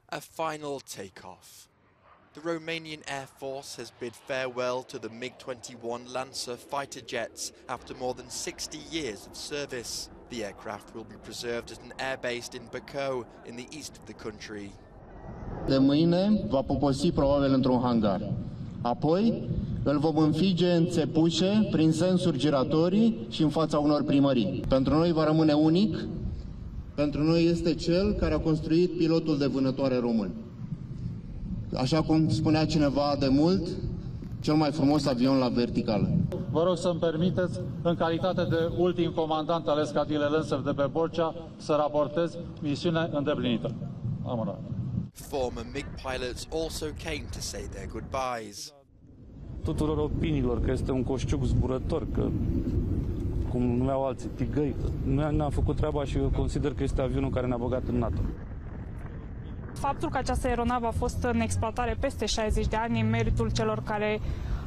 A final takeoff. The Romanian Air Force has bid farewell to the MiG-21 Lancer fighter jets after more than 60 years of service. The aircraft will be preserved at an airbase in Bacău, in the east of the country. De mâine va poposi probabil într-un hangar. Apoi îl vom înfige în țepușe, prin sensuri giratorii și în fața unor primării. Pentru noi va rămâne unic. Pentru noi este cel care a construit pilotul de vânătoare român. Așa cum spunea cineva de mult, cel mai frumos avion la verticală. Vă rog să-mi permiteți, în calitate de ultim comandant al escadrilei Lancer de pe Borcea, să raportez misiune îndeplinită. Am onoare. Former MiG pilots also came to say their goodbyes. Tuturor opiniilor că este un coșciuc zburător, că cum numeau alții, tigăi. Noi ne-am făcut treaba și eu consider că este avionul care ne-a băgat în NATO. Faptul că această aeronavă a fost în exploatare peste 60 de ani e meritul celor care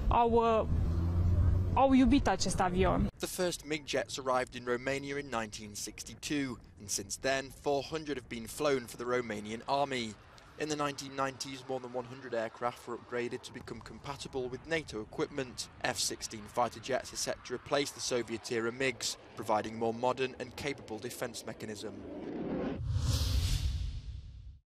au iubit acest avion. The first MiG jets arrived in Romania in 1962, and since then 400 have been flown for the Romanian army. In the 1990s, more than 100 aircraft were upgraded to become compatible with NATO equipment. F-16 fighter jets are set to replace the Soviet-era MiGs, providing more modern and capable defence mechanism.